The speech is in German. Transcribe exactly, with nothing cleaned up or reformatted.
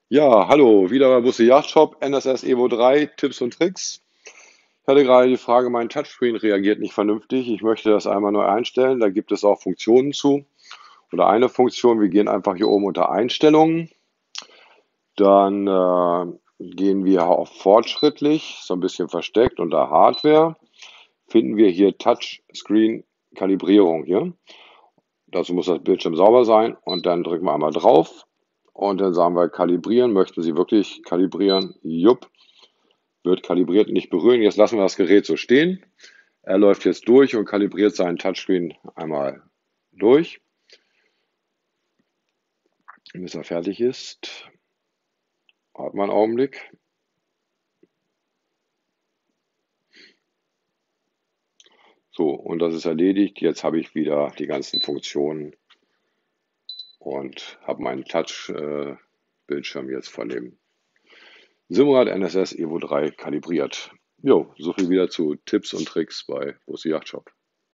Ja, hallo, wieder bei Busse Yachtshop, N S S Evo drei, Tipps und Tricks. Ich hatte gerade die Frage, mein Touchscreen reagiert nicht vernünftig. Ich möchte das einmal neu einstellen. Da gibt es auch Funktionen zu. Oder eine Funktion, wir gehen einfach hier oben unter Einstellungen. Dann äh, gehen wir auf fortschrittlich, so ein bisschen versteckt unter Hardware. Finden wir hier Touchscreen Kalibrierung hier. Dazu muss das Bildschirm sauber sein und dann drücken wir einmal drauf und dann sagen wir kalibrieren. Möchten Sie wirklich kalibrieren? Jupp, wird kalibriert, nicht berühren. Jetzt lassen wir das Gerät so stehen. Er läuft jetzt durch und kalibriert seinen Touchscreen einmal durch, bis er fertig ist. Warte mal einen Augenblick. So, und das ist erledigt. Jetzt habe ich wieder die ganzen Funktionen und habe meinen Touch-Bildschirm jetzt von dem Simrad N S S Evo drei kalibriert. Jo, so viel wieder zu Tipps und Tricks bei Busse Yachtshop.